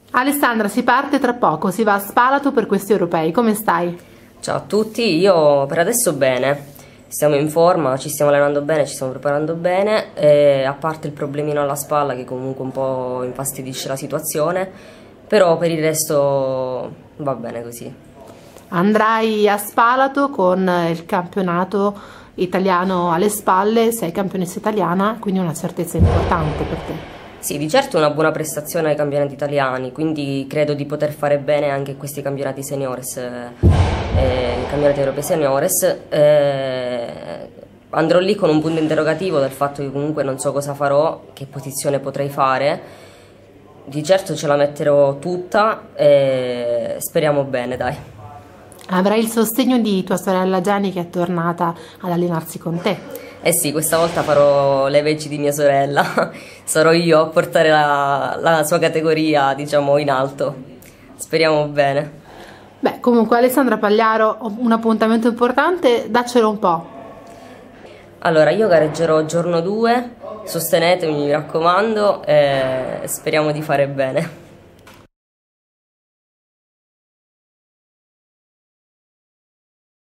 Alessandra, si parte tra poco, si va a Spalato per questi europei, come stai? Ciao a tutti, io per adesso bene, stiamo in forma, ci stiamo allenando bene, ci stiamo preparando bene, a parte il problemino alla spalla che comunque un po' infastidisce la situazione, però per il resto va bene così. Andrai a Spalato con il campionato italiano alle spalle, sei campionessa italiana, quindi una certezza importante per te. Sì, di certo una buona prestazione ai campionati italiani, quindi credo di poter fare bene anche questi campionati seniores, campionati europei seniores. Andrò lì con un punto interrogativo del fatto che comunque non so cosa farò, che posizione potrei fare. Di certo ce la metterò tutta e speriamo bene, dai. Avrai il sostegno di tua sorella Gianni che è tornata ad allenarsi con te. Eh sì, questa volta farò le veci di mia sorella, sarò io a portare la sua categoria, diciamo, in alto. Speriamo bene. Beh, comunque Alessandra Pagliaro, un appuntamento importante, daccelo un po'. Allora, io gareggerò giorno 2, sostenetemi, mi raccomando, e speriamo di fare bene.